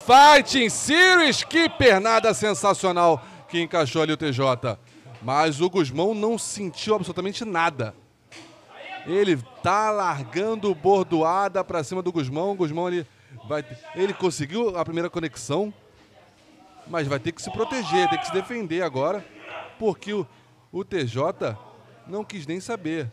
Fighting Series, que pernada sensacional que encaixou ali o TJ. Mas o Gusmão não sentiu absolutamente nada. Ele tá largando bordoada pra cima do Gusmão. O Gusmão ele conseguiu a primeira conexão, mas vai ter que se proteger, tem que se defender agora, porque o TJ não quis nem saber.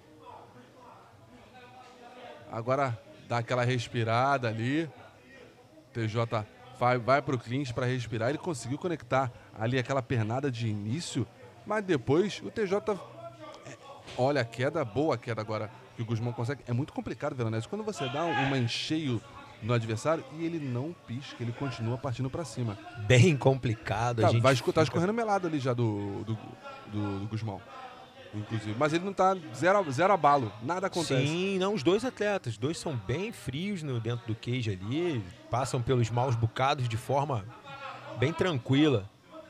Agora dá aquela respirada ali. O TJ vai pro clinch para respirar. Ele conseguiu conectar ali aquela pernada de início, mas depois o TJ... Olha a queda, boa queda agora que o Gusmão consegue. É muito complicado, Veronese, quando você dá uma em cheio no adversário e ele não pisca, ele continua partindo para cima. Bem complicado. Tá, a gente tá escorrendo melado ali já do Gusmão, inclusive. Mas ele não tá zero abalo, nada acontece. Sim, não, os dois atletas, dois são bem frios dentro do cage ali, passam pelos maus bocados de forma bem tranquila.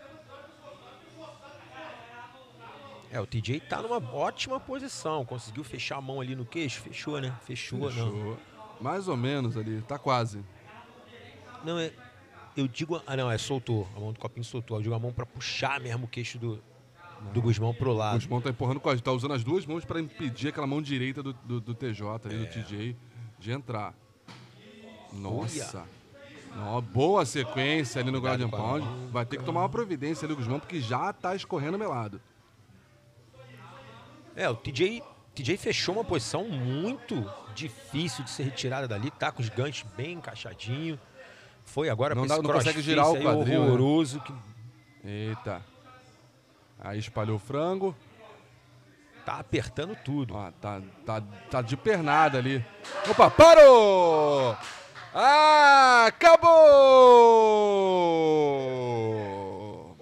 O TJ tá numa ótima posição, conseguiu fechar a mão ali no queixo, fechou, né? Fechou. Não. Mais ou menos ali, tá quase. Não, eu digo, soltou, a mão do Copinho soltou, eu digo a mão pra puxar mesmo o queixo do Gusmão pro lado. O Gusmão tá empurrando, tá usando as duas mãos pra impedir aquela mão direita do TJ ali, do TJ, de entrar. Nossa. Boa sequência ali no ground and pound. Vai ter que tomar uma providência ali o Gusmão, porque já tá escorrendo melado. O TJ fechou uma posição muito difícil de ser retirada dali, tá com os ganchos bem encaixadinho. Foi agora não consegue girar o quadril, horroroso. Né? Eita. Aí espalhou o frango. Tá apertando tudo. Tá de pernada ali. Opa, parou! Acabou!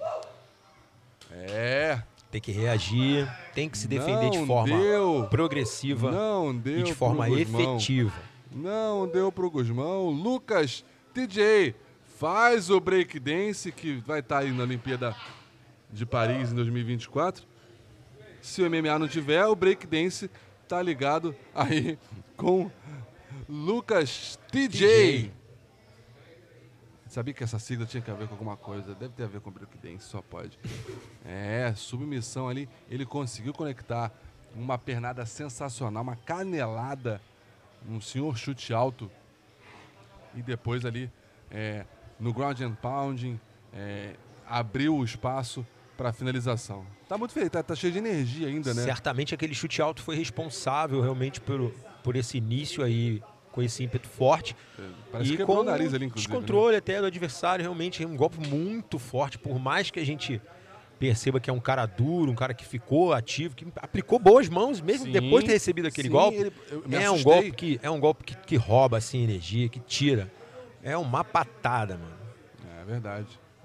Tem que reagir, tem que se defender de forma progressiva e de forma efetiva. Não deu pro Gusmão. Lucas TJ faz o breakdance que vai estar aí na Olimpíada de Paris em 2024. Se o MMA não tiver, o breakdance tá ligado aí com Lucas TJ. Sabia que essa sigla tinha que ver com alguma coisa. Deve ter a ver com breakdance, só pode. Submissão ali. Ele conseguiu conectar uma pernada sensacional, uma canelada, um senhor chute alto. E depois ali, no ground and pounding, abriu o espaço para finalização. Tá muito feio, tá cheio de energia ainda, né? Certamente aquele chute alto foi responsável realmente por esse início aí, com esse ímpeto forte. Parece que quebrou o nariz ali, inclusive. Descontrole, né? Até do adversário, realmente é um golpe muito forte, por mais que a gente perceba que é um cara duro, um cara que ficou ativo, que aplicou boas mãos, mesmo depois de ter recebido aquele golpe. É um golpe que rouba assim, energia, que tira. É uma patada, mano. É verdade.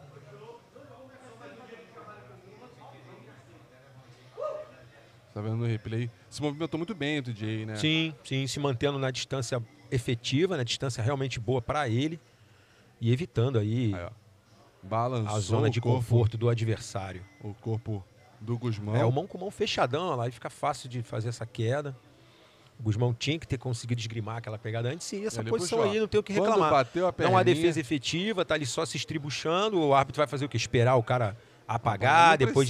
Tá vendo no replay? Se movimentou muito bem o TJ, né? Sim, se mantendo na distância efetiva, na distância realmente boa para ele e evitando aí balançou a zona de conforto do adversário. O corpo do Gusmão. O mão com mão fechadão, lá e fica fácil de fazer essa queda. O Gusmão tinha que ter conseguido esgrimar aquela pegada antes e essa posição aí não tem o que reclamar. Bateu a perninha, não há defesa efetiva, tá ali só se estribuchando, o árbitro vai fazer o quê? Esperar o cara apagar, depois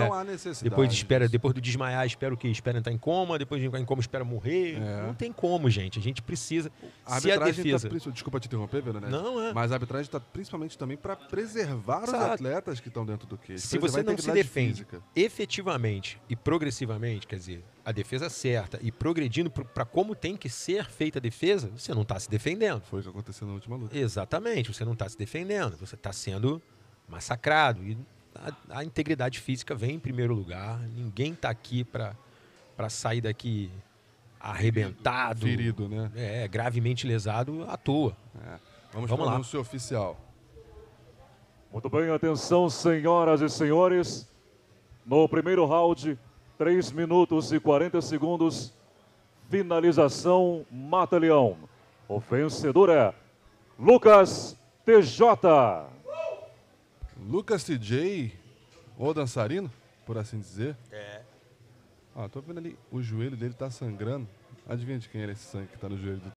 do desmaiar, espera o quê? Espera entrar em coma, depois de entrar em coma espera morrer. Não tem como, gente. A gente precisa. Se a defesa... Desculpa te interromper, Veronese. Não, mas a arbitragem está principalmente também para preservar os atletas que estão dentro do cage. Se você não se defende efetivamente e progressivamente, quer dizer, a defesa certa e progredindo para como tem que ser feita a defesa, você não está se defendendo. Foi o que aconteceu na última luta. Exatamente. Você não está se defendendo. Você está sendo massacrado. E a integridade física vem em primeiro lugar. Ninguém está aqui para sair daqui arrebentado. Ferido, né? Gravemente lesado à toa. Vamos para o anúncio oficial. Muito bem, atenção, senhoras e senhores. No primeiro round, 3 minutos e 40 segundos. Finalização, mata-leão. O vencedor é Lucas TJ. Lucas TJ, o dançarino, por assim dizer. Tô vendo ali, o joelho dele tá sangrando. Adivinha de quem é esse sangue que tá no joelho do